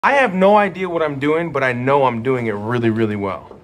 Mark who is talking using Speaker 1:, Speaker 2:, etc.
Speaker 1: I have no idea what I'm doing, but I know I'm doing it really, really well.